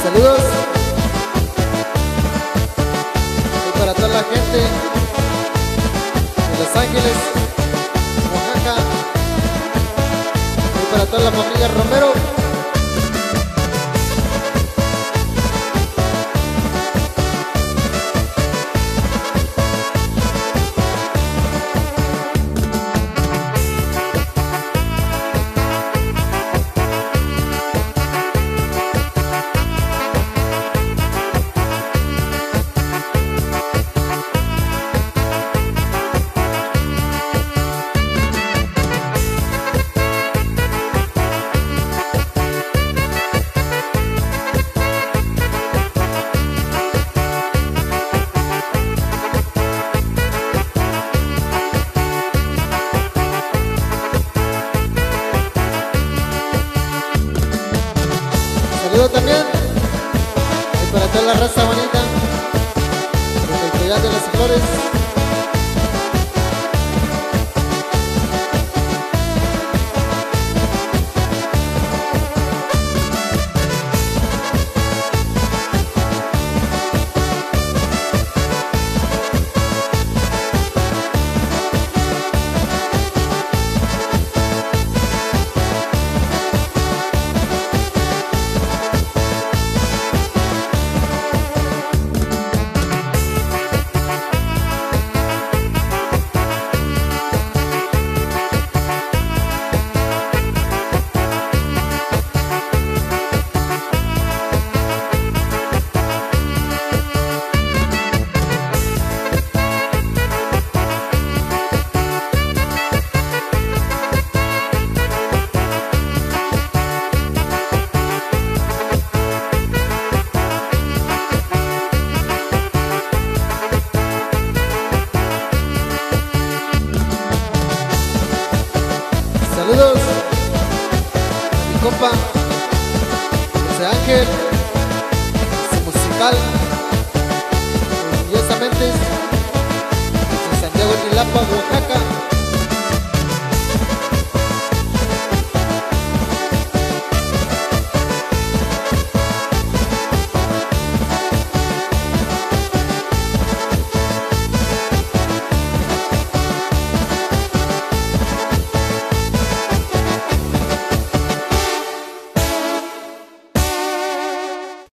Saludos. Y para toda la gente de Los Ángeles, Oaxaca. Y para toda la familia Romero. Saludos también y para toda la raza bonita de la Ciudad de las Flores. Saludos a mi compa José Ángel, su musical, orgullosamente, de Santiago Tilapa, Oaxaca.